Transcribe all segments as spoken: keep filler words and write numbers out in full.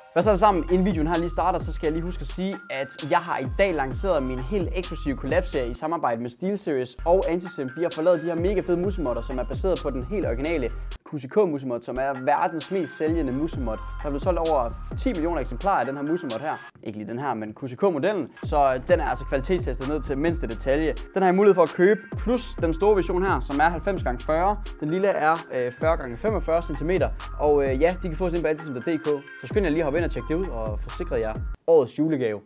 Hvad så er det sammen? Inden videoen her lige starter, så skal jeg lige huske at sige, at jeg har i dag lanceret min helt eksklusive collab-serie i samarbejde med SteelSeries og Antisim. Vi har forladet de her mega fede musemodder, som er baseret på den helt originale Q C K musemod, som er verdens mest sælgende musemod. Der er blevet solgt over ti millioner eksemplarer af den her musemod her. Ikke lige den her, men Q C K-modellen. Så den er altså kvalitetstestet ned til mindste detalje. Den har jeg mulighed for at købe, plus den store version her, som er halvfems gange fyrre. Den lille er øh, fyrre gange femogfyrre centimeter. Og øh, ja, de kan fås ind på antisim punktum d k. Så skynd jer lige at hoppe ind og tjekke det ud og forsikre jer årets julegave.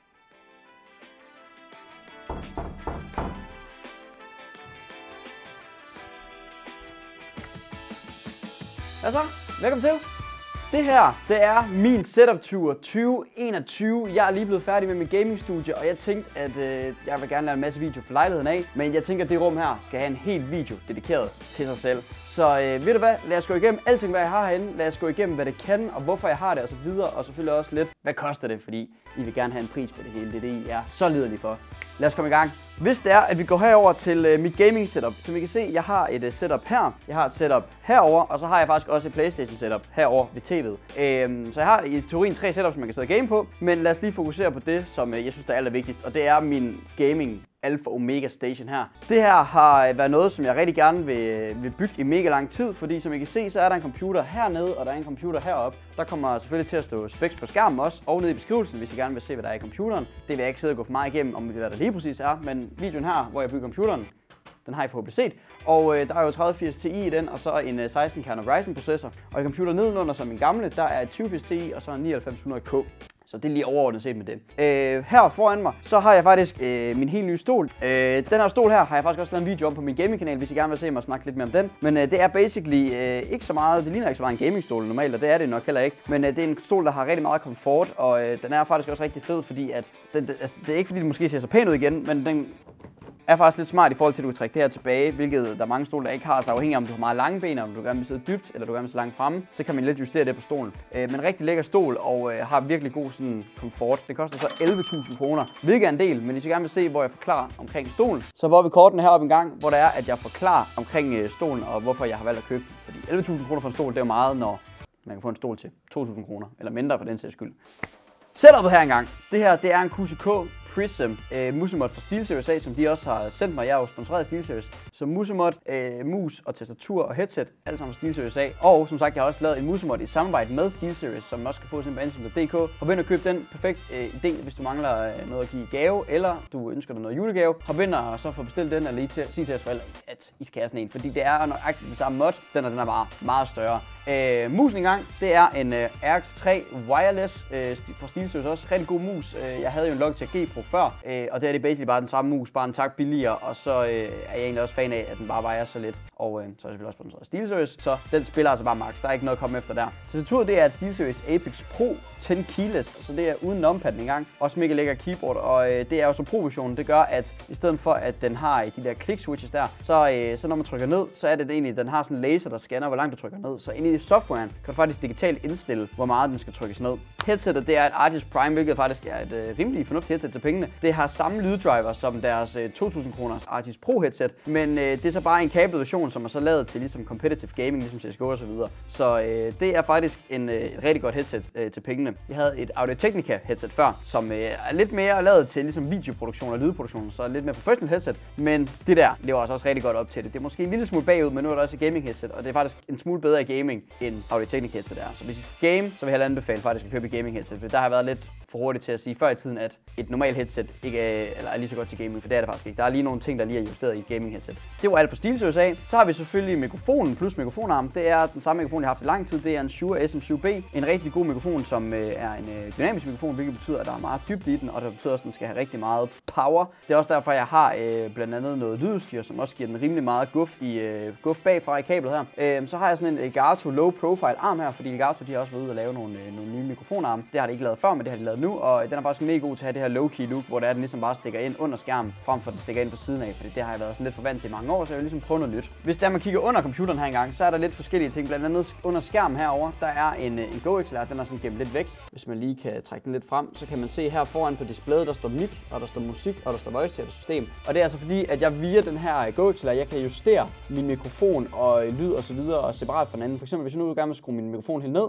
Hvad så? Velkommen til. Det her, det er min setup-tur tyve enogtyve. Jeg er lige blevet færdig med mit gaming-studie, og jeg tænkte, at øh, jeg vil gerne lave en masse video for lejligheden af. Men jeg tænker, at det rum her skal have en hel video dedikeret til sig selv. Så øh, ved du hvad, lad os gå igennem alting, hvad jeg har herinde. Lad os gå igennem, hvad det kan, og hvorfor jeg har det, og så videre. Og selvfølgelig også lidt, hvad koster det, fordi I vil gerne have en pris på det hele. Det er det, I er så liderlige for. Lad os komme i gang. Hvis det er, at vi går herover til øh, mit gaming setup, som I kan se, jeg har et øh, setup her, jeg har et setup herover, og så har jeg faktisk også et PlayStation setup herover ved tv'et. Øhm, så jeg har i teorien tre setups, som man kan sidde og game på, men lad os lige fokusere på det, som øh, jeg synes der er allervigtigst, og det er min gaming Alpha Omega Station her. Det her har været noget, som jeg rigtig gerne vil, vil bygge i mega lang tid, fordi som I kan se, så er der en computer hernede, og der er en computer heroppe. Der kommer selvfølgelig til at stå specs på skærmen også, og nede i beskrivelsen, hvis I gerne vil se, hvad der er i computeren. Det vil jeg ikke sidde og gå for meget igennem, om hvad der lige præcis er, men videoen her, hvor jeg bygger computeren, den har I forhåbentlig set. Og øh, der er jo tredive firs Ti i den, og så en øh, seksten kerne Ryzen processor. Og i computer nedenunder, som min gamle, der er et tyve firs Ti og så en nioghalvfems hundrede K. Så det er lige overordnet set med det. Øh, her foran mig, så har jeg faktisk øh, min helt nye stol. Øh, den her stol her har jeg faktisk også lavet en video om på min gaming-kanal, hvis I gerne vil se mig snakke lidt mere om den. Men øh, det er basically øh, ikke så meget, det ligner ikke så meget en gaming-stol normalt, og det er det nok heller ikke. Men øh, det er en stol, der har rigtig meget komfort, og øh, den er faktisk også rigtig fed, fordi at den, det, altså, det er ikke fordi, den måske ser så pæn ud igen, men den er faktisk lidt smart i forhold til, at du kan trække det her tilbage, hvilket der er mange stole, der ikke har, så afhængig af, om du har meget lange ben, om du gerne vil sidde dybt, eller du gerne vil sidde langt fremme, så kan man lidt justere det på stolen. Øh, men rigtig lækker stol, og øh, har virkelig god sådan, komfort. Det koster så elleve tusind kroner, hvilket er en del, men hvis I gerne vil se, hvor jeg forklarer omkring stolen, så var vi kortene heroppe en gang, hvor der er, at jeg forklarer omkring øh, stolen, og hvorfor jeg har valgt at købe den. Fordi elleve tusind kroner for en stol, det er jo meget, når man kan få en stol til to tusind kroner, eller mindre for den sags skyld. Setupet her engang. Det her, det er en Q C K Prism øh, musemod fra SteelSeries A, som de også har sendt mig. Jeg er jo sponsoreret af SteelSeries. Så musemod, øh, mus og tastatur og headset, alt sammen fra SteelSeries A. Og som sagt, jeg har også lavet en musemod i samarbejde med SteelSeries, som også kan fås ind på antisim punktum d k. Hop ind og køb den. Perfekt øh, idé, hvis du mangler øh, noget at give gave, eller du ønsker dig noget julegave. Hop ind og så få bestilt den, eller lige til, sige til jeres forældre, at I skal have sådan en. Fordi det er nøjagtigt den samme mod. Den er, den er bare meget større. Øh, musen engang, det er en øh, R X tre Wireless øh, fra SteelSeries også. Rigtig god mus. Øh, jeg havde jo en Logitech G Pro før, øh, og det er det basically bare den samme mus, bare en tak billigere, og så øh, er jeg egentlig også fan af, at den bare vejer så lidt. Og øh, så er jeg selvfølgelig også sponsoreret af SteelSeries, så den spiller altså bare max. Der er ikke noget at komme efter der. Tastaturet, det er et SteelSeries Apex Pro ti keyless, så det er uden numpad engang. Også mega lækker keyboard, og øh, det er jo så Pro-versionen. Det gør, at i stedet for at den har de der click switches der, så, øh, så når man trykker ned, så er det egentlig, den har sådan en laser, der scanner, hvor langt du trykker ned. Så inde i softwaren kan du faktisk digitalt indstille, hvor meget den skal trykkes ned. Headsetet, det er et Artis Prime, hvilket faktisk er et øh, rimelig fornuftigt headset til pengene. Det har samme lyddriver som deres øh, to tusind kroners Artis Pro headset, men øh, det er så bare en kablet version, som er så lavet til ligesom competitive gaming, ligesom C S G O og så videre. Så øh, det er faktisk en, øh, et rigtig godt headset øh, til pengene. Jeg havde et Audio-Technica headset før, som øh, er lidt mere lavet til ligesom videoproduktion og lydproduktion, så lidt mere professional headset, men det der lever også, også rigtig godt op til det. Det er måske en lille smule bagud, men nu er der også et gaming headset, og det er faktisk en smule bedre i gaming end Audio-Technica headset er. Så hvis I skal game, så vil jeg anbefale faktisk at købe et gaming headset, for der har været lidt for hurtigt til at sige før i tiden, at et normalt headset ikke er, eller er lige så godt til gaming, for det er det faktisk ikke. Der er lige nogle ting, der lige er justeret i et gaming headset. Det var alt for SteelSeries A. Så har vi selvfølgelig mikrofonen plus mikrofonarm. Det er den samme mikrofon, jeg har haft i lang tid. Det er en Shure S M syv B. En rigtig god mikrofon, som øh, er en øh, dynamisk mikrofon, hvilket betyder, at der er meget dybde i den, og det betyder også, at den skal have rigtig meget power. Det er også derfor, jeg har øh, blandt andet noget lydudstyr, som også giver den rimelig meget guf, i, øh, guf bagfra i kablet her. Øh, så har jeg sådan en Elgato low profile arm her, fordi Elgato de har også været ude og lave nogle, øh, nogle nye mikrofonarme. Det har de ikke lavet før, men det har de lavet nu, og den er faktisk mega god til at have det her low-key look, hvor det er, den ligesom bare stikker ind under skærmen, frem for at den stikker ind på siden af, fordi det har jeg været sådan lidt forvant til i mange år, så jeg vil ligesom prøve noget nyt. Hvis der man kigger under computeren her engang, så er der lidt forskellige ting, blandt andet under skærmen herover, der er en, en Go X L R, den er sådan gemt lidt væk. Hvis man lige kan trække den lidt frem, så kan man se her foran på displayet, der står mic, og der står musik, og der står voice chat system. Og det er altså fordi, at jeg via den her Go X L R, jeg kan justere min mikrofon og lyd og så videre og separat fra hinanden. For eksempel hvis jeg nu gerne vil skrue min mikrofon helt ned,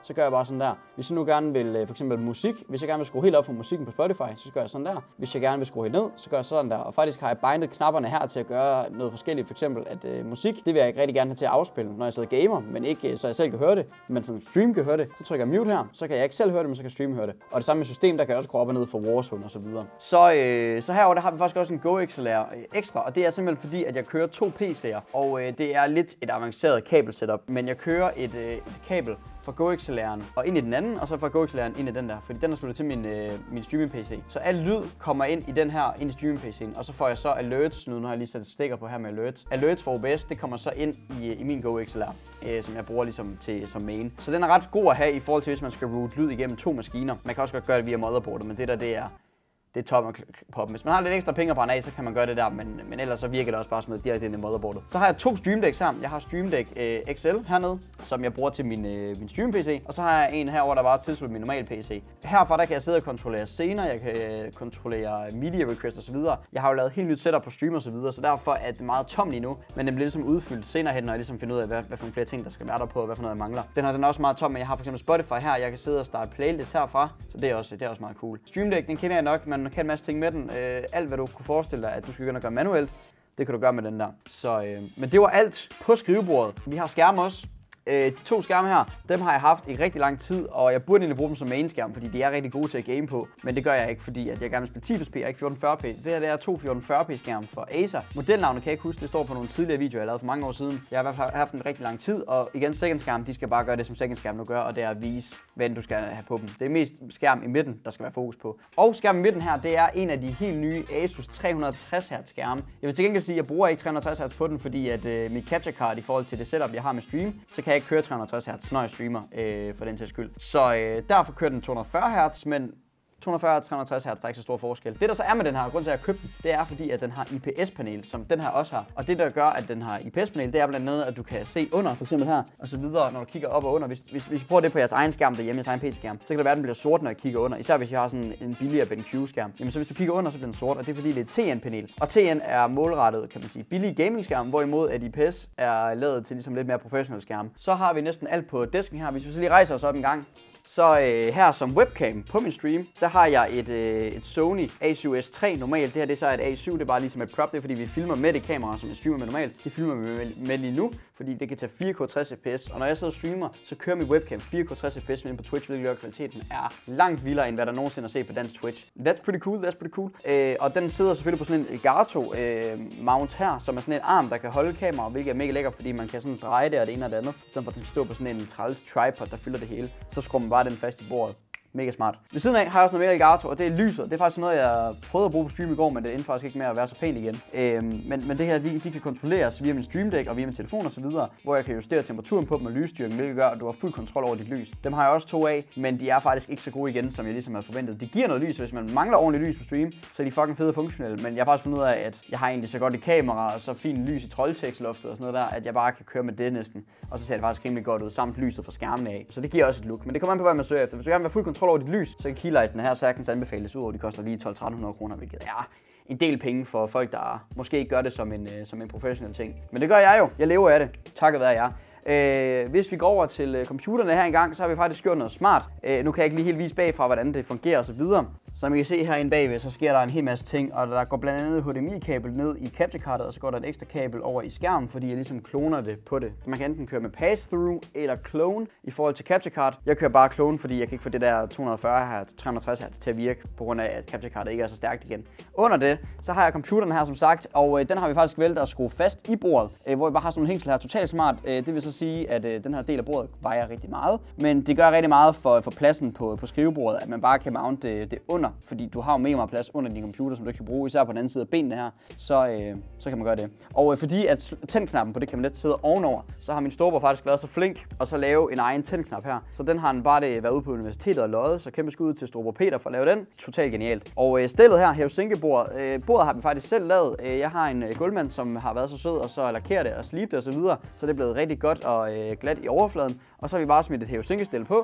så gør jeg bare sådan der. Hvis jeg nu gerne vil øh, for eksempel musik, hvis jeg gerne vil skrue helt op for musikken på Spotify, så gør jeg sådan der. Hvis jeg gerne vil skrue helt ned, så gør jeg sådan der. Og faktisk har jeg bindet knapperne her til at gøre noget forskelligt. For eksempel at øh, musik, det vil jeg ikke rigtig gerne have til at afspille, når jeg sidder og gamer, men ikke så jeg selv kan høre det, men sådan stream kan høre det. Så trykker jeg mute her, så kan jeg ikke selv høre det, men så kan stream høre det. Og det samme med system, der kan jeg også skrue op og ned for Warzone og så videre. Så, øh, så herover der har vi faktisk også en GoXLR ekstra, og det er simpelthen fordi, at jeg kører to P C'er, og øh, det er lidt et avanceret kabelsetup, men jeg kører et, øh, et kabel fra GoXLR'en og ind i den anden, og så fra GoXLR'en ind i den der, fordi den er sluttet til min, øh, min streaming-P C. Så al lyd kommer ind i den her, ind i streaming-P C'en, og så får jeg så alerts, nu har jeg lige sat stikker på her med alerts. Alerts for O B S, det kommer så ind i, i min GoXLR, øh, som jeg bruger ligesom til som main. Så den er ret god at have i forhold til, hvis man skal route lyd igennem to maskiner. Man kan også godt gøre det via motherboardet, men det der, det er det er top at poppe. Hvis man har lidt ekstra penge at brænde af, så kan man gøre det der, men, men ellers så virker det også bare at smide direkte ind i motherboardet. Så har jeg to Stream Decks her. Jeg har Stream Deck øh, X L hernede, som jeg bruger til min, øh, min stream-P C, og så har jeg en herover der bare tilslutter min normale P C. Herfra der kan jeg sidde og kontrollere scener, jeg kan øh, kontrollere media requests og så videre. Jeg har jo lavet helt nyt setup på stream og så videre, så derfor er det meget tom lige nu, men den bliver ligesom udfyldt senere hen, når jeg ligesom finder ud af, hvad, hvad for nogle flere ting, der skal være der på, og hvad for noget jeg mangler. Den har den er også meget tom, men jeg har for eksempel Spotify her, jeg kan sidde og starte playlist herfra, så det er også, det er også meget cool. Stream Deck, den kender jeg nok, man kan en masse ting med den. Øh, alt hvad du kunne forestille dig, at du skal begynde at gøre manuelt, det kan du gøre med den der. Så, øh, men det var alt på skrivebordet. Vi har skærme også. Øh, de to skærme her, dem har jeg haft i rigtig lang tid, og jeg burde egentlig bruge dem som main skærm, fordi de er rigtig gode til at game på, men det gør jeg ikke, fordi at jeg gerne vil spille ti F P S og ikke fjorten fyrre p. Det her det er to fjorten fyrre p skærm for Acer. Modelnavnet kan jeg ikke huske, det står på nogle tidligere videoer, jeg lavede for mange år siden. Jeg har i hvert fald haft en rigtig lang tid, og igen second skærm, de skal bare gøre det, som second skærm nu gør, og det er at vise, hvad du skal have på dem. Det er mest skærm i midten, der skal være fokus på. Og skærmen i midten her, det er en af de helt nye Asus tre hundrede og tres hertz skærme. Jeg vil til gengæld sige, at jeg bruger ikke tre hundrede og tres hertz på den, fordi at øh, mit capture card i forhold til det setup, jeg har med stream, så kan jeg ikke køre tre hundrede og tres hertz, når jeg streamer, øh, for den til skyld. Så øh, derfor kører den to hundrede og fyrre hertz, men to hundrede og fyrre hertz, tre hundrede og tres hertz, der er ikke så stor forskel. Det der så er med den her, grund til at jeg købte den, det er fordi, at den har I P S-panel, som den her også har. Og det der gør, at den har I P S-panel, det er blandt andet, at du kan se under, for eksempel her, og så videre, når du kigger op og under. Hvis, hvis, hvis I prøver det på jeres egen skærm derhjemme, jeres egen P C-skærm, så kan det være, at den bliver sort, når jeg kigger under. Især hvis jeg har sådan en billigere BenQ-skærm. Jamen så hvis du kigger under, så bliver den sort, og det er fordi, det er T N-panel. Og T N er målrettet, kan man sige, billige gaming-skærm, hvorimod at I P S er lavet til ligesom lidt mere professionelle skærm. Så har vi næsten alt på disken her. Hvis vi så lige rejser os op en gang, så øh, her som webcam på min stream, der har jeg et, øh, et Sony A syv S tre normalt. Det her det er så et A syv, det er bare ligesom et prop, det er fordi vi filmer med det kamera, som jeg streamer med normalt. Det filmer vi med, med lige nu, fordi det kan tage fire K tres F P S. Og når jeg sidder og streamer, så kører mit webcam fire K tres F P S, men på Twitch, hvilket gør kvaliteten er langt vildere, end hvad der nogensinde har set på dansk Twitch. That's pretty cool, that's pretty cool. Øh, og den sidder selvfølgelig på sådan en Elgato øh, mount her, som er sådan en arm, der kan holde kameraet, hvilket er mega lækker, fordi man kan sådan dreje det og det ene og det andet, i stedet for at den stå på sådan en træls tripod, der fylder det hele. Så skruer man bare den fast i bordet. Mega smart. Ved siden af har jeg også noget mere Elgato, og det er lyset. Det er faktisk noget, jeg prøvede at bruge på stream i går, men det endte faktisk ikke med at være så pænt igen. Øhm, men, men det her, de, de kan kontrolleres via min Stream Deck og via min telefon og så videre, hvor jeg kan justere temperaturen på dem og lysstyrken, hvilket gør, at du har fuld kontrol over dit lys. Dem har jeg også to af, men de er faktisk ikke så gode igen, som jeg ligesom havde forventet. De giver noget lys, hvis man mangler ordentligt lys på stream, så er de fucking fede og funktionelle. Men jeg har faktisk fundet ud af, at jeg har egentlig så godt et kamera og så fint lys i troldtekstloftet og sådan noget der, at jeg bare kan køre med det næsten. Og så ser det faktisk rimelig godt ud, samt lyset fra skærmen af. Så det giver også et look. Men det kommer an på, hvad man søger efter. Hvis du gerne vil have fuld kontrol over dit lys, så kan keylightsene her sagtens anbefales ud over, de koster lige tolv til tretten hundrede kroner, hvilket er en del penge for folk, der måske ikke gør det som en, uh, som en professionel ting. Men det gør jeg jo. Jeg lever af det. Takket være jer. Uh, hvis vi går over til uh, computerne her engang, så har vi faktisk gjort noget smart. Uh, nu kan jeg ikke lige helt vise bagfra, hvordan det fungerer og så videre. Som I kan se herinde bagved, så sker der en hel masse ting, og der går blandt andet H D M I-kabel ned i capture cardet, og så går der et ekstra kabel over i skærmen, fordi jeg ligesom kloner det på det. Man kan enten køre med pass-through eller clone i forhold til capture card. Jeg kører bare clone, fordi jeg kan ikke få det der to hundrede og fyrre hertz, tre hundrede og tres hertz til at virke, på grund af at capture cardet ikke er så stærkt igen. Under det, så har jeg computeren her som sagt, og øh, den har vi faktisk valgt at skrue fast i bordet, øh, hvor vi bare har sådan nogle hængsel her, totalt smart. Øh, det vil så sige, at øh, den her del af bordet vejer rigtig meget, men det gør rigtig meget for, for pladsen på, på skrivebordet, at man bare kan mounte det, det under, fordi du har jo mega meget plads under din computer, som du kan bruge, især på den anden side af benene her, så, øh, så kan man gøre det. Og øh, fordi at tændknappen på det kabinet sidder ovenover, så har min storebror faktisk været så flink og så lave en egen tændknap her. Så den har han bare det været ude på universitetet og løjet, så kæmpe skud til storebror Peter for at lave den. Totalt genialt. Og øh, stillet her, hæve-sænke-bord, øh, bordet har vi faktisk selv lavet. Øh, jeg har en øh, gulvmand, som har været så sød og så lakeret det og slibt det og så videre, så det er blevet rigtig godt og øh, glat i overfladen. Og så har vi bare smidt et hæve-sænke-stil på.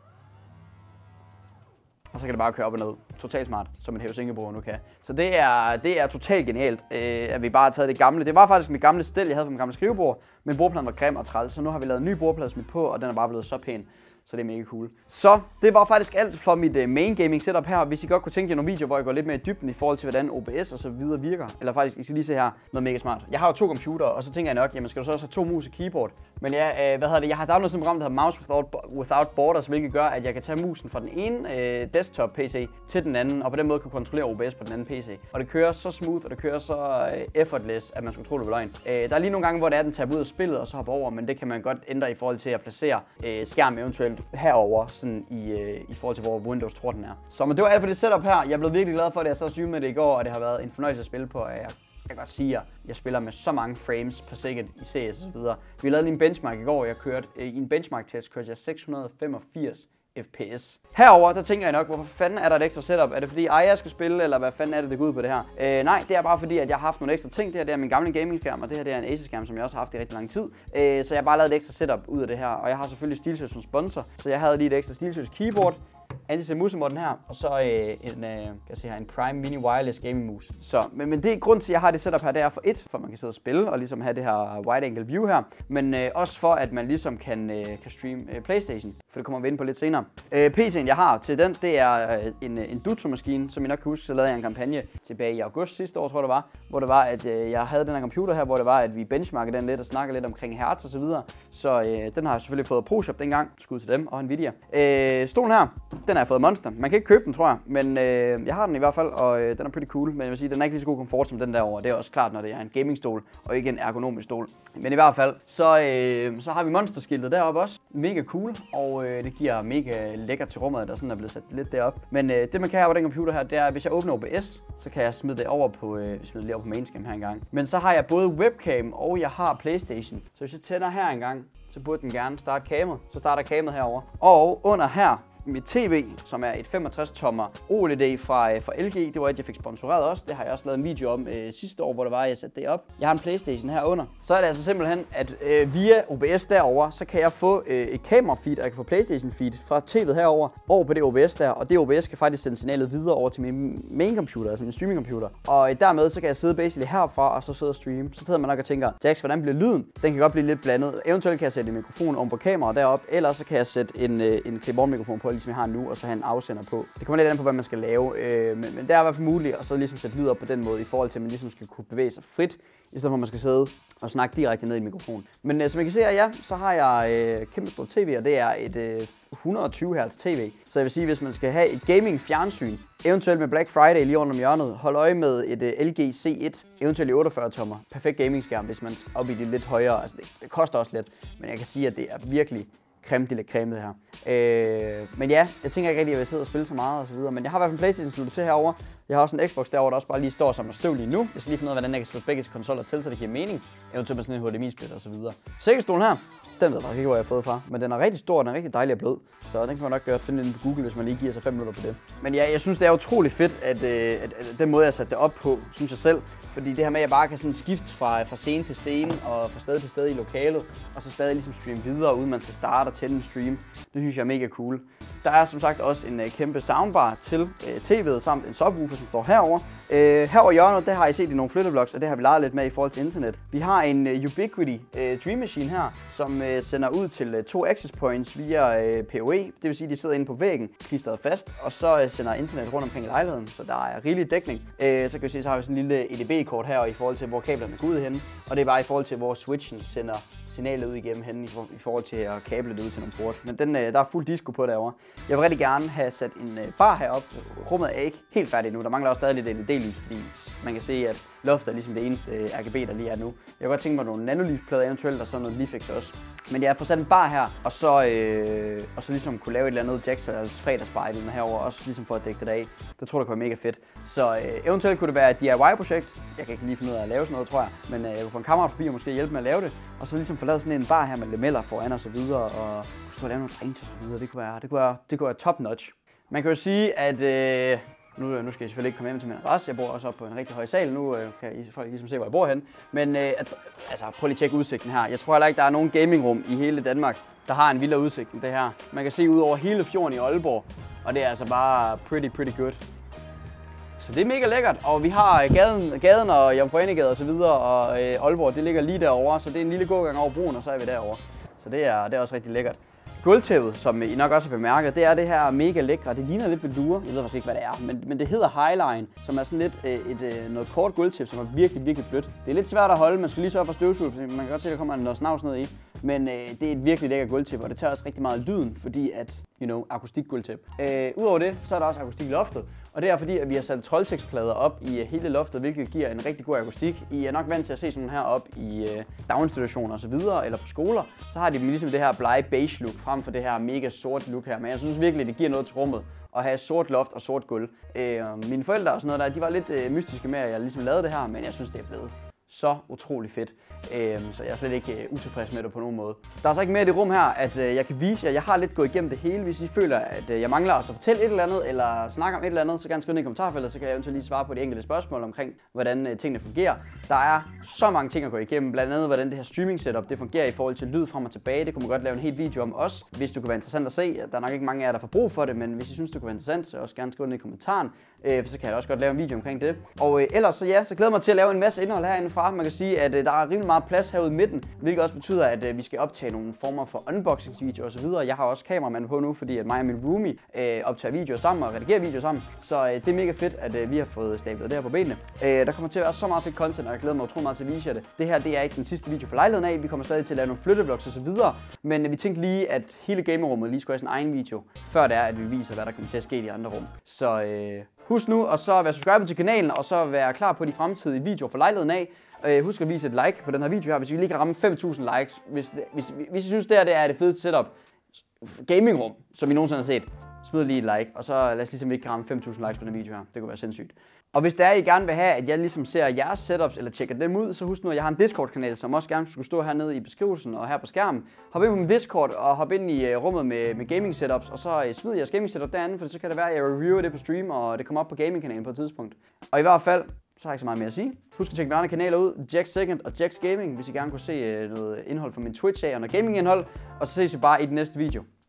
Og så kan det bare køre op og ned. Totalt smart, som en hæve-sænke-bord nu kan. Så det er, det er totalt genialt, øh, at vi bare har taget det gamle. Det var faktisk mit gamle stil, jeg havde på mit gamle skrivebord, men bordpladen var grim og træls, så nu har vi lavet en ny bordplade smidt på, og den er bare blevet så pæn. så det er mega cool. Så det var faktisk alt for mit uh, main gaming setup her. Hvis I godt kunne tænke jer nogle videoer, hvor jeg går lidt mere i dybden i forhold til, hvordan O B S og så videre virker, eller faktisk, I skal lige se her, noget mega smart. Jeg har jo to computere, og så tænker jeg nok, jamen skal du så også have to mus og keyboard? Men ja, øh, hvad hedder det, jeg har downloadet sådan et program, der hedder Mouse Without, Without Borders, hvilket gør, at jeg kan tage musen fra den ene øh, desktop P C til den anden, og på den måde kan kontrollere O B S på den anden P C. Og det kører så smooth, og det kører så øh, effortless, at man skulle tro, det var løgn. Øh, der er lige nogle gange, hvor det er, den tager ud af spillet og så hopper over, men det kan man godt ændre i forhold til at placere øh, skærmen eventuelt herover, sådan i, øh, i forhold til, hvor Windows tror, den er. Så men det var alt for det setup her. Jeg blev virkelig glad for det, jeg så streamede med det i går, og det har været en fornøjelse at spille på. Jeg Jeg kan godt sige, at jeg spiller med så mange frames per second i C S og så videre. Vi lavede lige en benchmark i går. Jeg kørte i en benchmark test kørte jeg seks hundrede femogfirs F P S. Herover der tænker jeg nok, hvorfor fanden er der et ekstra setup? Er det fordi Aya skal spille, eller hvad fanden er det, det går ud på det her? Øh, nej, det er bare fordi, at jeg har haft nogle ekstra ting. Det her det er min gamle gaming-skærm, og det her det er en Acer-skærm, som jeg også har haft i rigtig lang tid. Øh, så jeg har bare lavet et ekstra setup ud af det her. Og jeg har selvfølgelig SteelSeries som sponsor, så jeg havde lige et ekstra SteelSeries keyboard, anti-set musemåtten her, og så øh, en, øh, kan jeg se her, en Prime Mini Wireless Gaming Mus. Så, men, men det er grund til, at jeg har det setup her, det er for et, for at man kan sidde og spille, og ligesom have det her wide angle view her, men øh, også for, at man ligesom kan, øh, kan streame øh, PlayStation, for det kommer vi ind på lidt senere. Øh, P C'en, jeg har til den, det er øh, en, en Dutro-maskine, som I nok kan huske, så lavede jeg en kampagne tilbage i august sidste år, tror jeg det var, hvor det var, at øh, jeg havde den her computer her, hvor det var, at vi benchmarkede den lidt og snakkede lidt omkring hertz og så videre. Så øh, den har jeg selvfølgelig fået ProShop dengang, skud til dem og Nvidia. Øh, stolen her, den har jeg fået Monster. Man kan ikke købe den, tror jeg, men øh, jeg har den i hvert fald, og øh, den er pretty cool. Men jeg vil sige, den er ikke lige så god komfort som den derovre. Det er også klart, når det er en gamingstol og ikke en ergonomisk stol. Men i hvert fald, så, øh, så har vi monsterskiltet deroppe også. Mega cool, og øh, det giver mega lækkert til rummet, der sådan er blevet sat lidt derop. Men øh, det man kan her på den computer her, det er, at hvis jeg åbner O B S, så kan jeg smide det over på, øh, smide det lige over på mainscam her engang. Men så har jeg både webcam og jeg har PlayStation. Så hvis jeg tænder her engang, så burde den gerne starte kameraet. Så starter kameraet herover. Og under her, mit tv, som er et femogtres tommer O L E D fra, fra L G. Det var et, jeg fik sponsoreret også. Det har jeg også lavet en video om øh, sidste år, hvor det var, jeg satte det op. Jeg har en PlayStation herunder. Så er det altså simpelthen, at øh, via O B S derover, så kan jeg få øh, et kamerafeed, og jeg kan få PlayStation feed fra tv'et herover over på det O B S der. Og det O B S kan faktisk sende signalet videre over til min main computer, altså min streaming computer. Og øh, dermed så kan jeg sidde basically herfra og så sidde og streame. Så sidder man nok og tænker, Jax, hvordan bliver lyden? Den kan godt blive lidt blandet. Eventuelt kan jeg sætte en mikrofon om på kameraet deroppe, eller så kan jeg sætte en, øh, en clip-on mikrofon på, ligesom jeg har nu, og så have en afsender på. Det kommer lidt an på, hvad man skal lave, øh, men, men det er i hvert fald muligt at så ligesom sætte lyd op på den måde, i forhold til, at man ligesom skal kunne bevæge sig frit, i stedet for at man skal sidde og snakke direkte ned i mikrofonen. Men øh, som I kan se her, ja, så har jeg øh, kæmpe stort tv, og det er et øh, et hundrede og tyve hertz tv. Så jeg vil sige, hvis man skal have et gaming fjernsyn, eventuelt med Black Friday lige rundt om hjørnet, hold øje med et uh, L G C et, eventuelt i otteogfyrre tommer. Perfekt gaming skærm, hvis man skal op i de lidt højere. Altså det, det koster også lidt, men jeg kan sige, at det er virkelig creme de la creme det her. Øh, men ja, jeg tænker ikke rigtig, at jeg vil sidde og spille så meget og så videre. Men jeg har i hvert fald en PlayStation sluttet til herover. Jeg har også en Xbox derovre, der også bare lige står som en støv lige nu. Jeg skal lige finde ud af, hvordan jeg kan slutte begge konsoller til, så det giver mening. Eventuelt med sådan en H D M I-splitter og så videre. Sækkestolen her, den ved jeg faktisk ikke, hvor jeg har fået fra. Men den er rigtig stor, og den er rigtig dejlig og blød. Så den kan man nok godt finde ind på Google, hvis man lige giver sig fem minutter på det. Men ja, jeg synes, det er utrolig fedt, at, at, at, at den måde, jeg satte det op på, synes jeg selv. Fordi det her med, at jeg bare kan sådan skifte fra, fra scene til scene og fra sted til sted i lokalet, og så stadig ligesom streame videre, uden man skal starte og tænde en stream. Det synes jeg er mega cool. Der er som sagt også en uh, kæmpe soundbar til uh, tv'et, samt en subwoofer, som står herover. Uh, herover i hjørnet, der har I set i nogle flyttevlogs, og det har vi leget lidt med i forhold til internet. Vi har en uh, Ubiquiti uh, Dream Machine her, som uh, sender ud til uh, to access points via uh, P O E. Det vil sige, at de sidder inde på væggen, klistret fast, og så uh, sender internet rundt omkring i lejligheden, så der er rigelig dækning. Uh, så kan vi se, så har vi sådan en lille E D B-kort her i forhold til, hvor kablerne går ud henne, og det er bare i forhold til, hvor switchen sender signalet ud igennem henne i forhold til at kable det ud til nogle port. Men den, der er fuld disco på derovre. Jeg vil rigtig gerne have sat en bar herop. Rummet er ikke helt færdigt nu. Der mangler også stadig lidt L E D-lys, fordi man kan se, at loftet er ligesom det eneste R G B, der lige er nu. Jeg kan godt tænke mig nogle nanolysplader eventuelt, og så noget Lifix også. Men jeg har fået sat en bar her, og så, øh, og så ligesom kunne lave et eller andet Jaxers fredagsspejl herover også ligesom for at dække det af. Det tror jeg kunne være mega fedt. Så øh, eventuelt kunne det være et D I Y-projekt. Jeg kan ikke lige finde ud af at lave sådan noget, tror jeg. Men øh, jeg kunne få en kammerat forbi og måske hjælpe med at lave det. Og så ligesom få lavet sådan en bar her med lameller foran og så videre. Og kunne stå og lave nogle drinks og så videre. Det kunne være, det kunne være, det kunne være top notch. Man kan jo sige, at øh, nu, nu skal jeg selvfølgelig ikke komme hjem til min adresse. Jeg bor også oppe på en rigtig høj sal. Nu øh, kan I folk ligesom se, hvor jeg bor henne. Men øh, at, altså, prøv lige at tjekke udsigten her. Jeg tror heller ikke, der er nogen gamingrum i hele Danmark, der har en vildere udsigt end det her. Man kan se ud over hele fjorden i Aalborg. Og det er altså bare pretty, pretty good. Så det er mega lækkert, og vi har gaden, gaden og Jomfru Ane Gade og så videre, og øh, Aalborg, det ligger lige derovre, så det er en lille gågang over broen, og så er vi derovre. Så det er, det er også rigtig lækkert. Gulvtæppet, som I nok også har bemærket, det er det her mega lækre. Det ligner lidt velour. Jeg ved faktisk ikke, hvad det er, men, men det hedder Highline, som er sådan lidt øh, et, øh, noget kort gulvtæppe, som er virkelig, virkelig blødt. Det er lidt svært at holde. Man skal lige sørge for støvsuget, for man kan godt se, at der kommer noget snavs ned i. Men øh, det er et virkelig lækker gulvtæppe, og det tager også rigtig meget lyden, fordi at, you know, akustik gulvtæppe. Øh, Udover det, så er der også akustik i loftet. Og det er fordi, at vi har sat Troldtex-plader op i hele loftet, hvilket giver en rigtig god akustik. I er nok vant til at se sådan her op i øh, daginstitutioner og så videre, eller på skoler. Så har de dem ligesom det her blege beige look, frem for det her mega sort look her. Men jeg synes virkelig, det giver noget til rummet at have sort loft og sort gulv. Øh, mine forældre og sådan noget der, de var lidt øh, mystiske med, at jeg ligesom lavede det her, men jeg synes, det er blevet så utrolig fedt. Øhm, så jeg er slet ikke øh, utilfreds med det på nogen måde. Der er så ikke mere i det rum her, at øh, jeg kan vise jer. Jeg har lidt gået igennem det hele. Hvis I føler, at øh, jeg mangler at fortælle et eller andet, eller snakke om et eller andet, så kan I skrive ned i kommentarfeltet, så kan jeg eventuelt lige svare på de enkelte spørgsmål omkring, hvordan øh, tingene fungerer. Der er så mange ting at gå igennem, blandt andet hvordan det her streaming setup det fungerer i forhold til lyd frem og tilbage. Det kunne man godt lave en hel video om også, hvis det kunne være interessant at se. Der er nok ikke mange af jer, der får brug for det, men hvis I synes, det kunne være interessant, så også gerne skrive ned i kommentaren. Øh, så kan jeg også godt lave en video omkring det. Og øh, ellers så ja, så glæder jeg mig til at lave en masse indhold herinde fra. Man kan sige, at øh, der er rimelig meget plads herude i midten, hvilket også betyder, at øh, vi skal optage nogle former for unboxingsvideoer og så videre. Jeg har også kameramand på nu, fordi at mig og min roomie øh, optager videoer sammen og redigerer videoer sammen. Så øh, det er mega fedt, at øh, vi har fået stablet det her på benene. Øh, der kommer til at være så meget fedt content, og jeg glæder mig utrolig meget til at vise jer det. Det her det er ikke den sidste video for lejligheden af. Vi kommer stadig til at lave nogle flyttevlogs og så videre. Men øh, vi tænkte lige, at hele gamerummet lige skulle have sin egen video, før det er, at vi viser, hvad der kommer til at ske i de andre rum. Så øh, husk nu at så være subscriber til kanalen, og så være klar på de fremtidige videoer for lejligheden af. Øh, husk at vise et like på den her video her, hvis vi lige kan ramme fem tusind likes. Hvis, hvis, hvis I synes, det her det er det fedeste setup, gamingrum, som I nogensinde har set, smid lige et like, og så lad os lige se, om vi ikke kan ramme fem tusind likes på den video her. Det kunne være sindssygt. Og hvis det er, I gerne vil have, at jeg ligesom ser jeres setups, eller tjekker dem ud, så husk nu, at jeg har en Discord-kanal, som også gerne skulle stå hernede i beskrivelsen og her på skærmen. Hop ind på min Discord og hop ind i uh, rummet med, med gaming setups, og så uh, smid jeres gaming setup derinde, for så kan det være, at jeg reviewer det på stream, og det kommer op på gaming-kanalen på et tidspunkt. Og i hvert fald, så har jeg ikke så meget mere at sige. Husk at tjekke mine andre kanaler ud, Jack Second og Jack's Gaming, hvis I gerne kunne se uh, noget indhold fra min Twitch af og noget gaming-indhold. Og så ses vi bare i den næste video.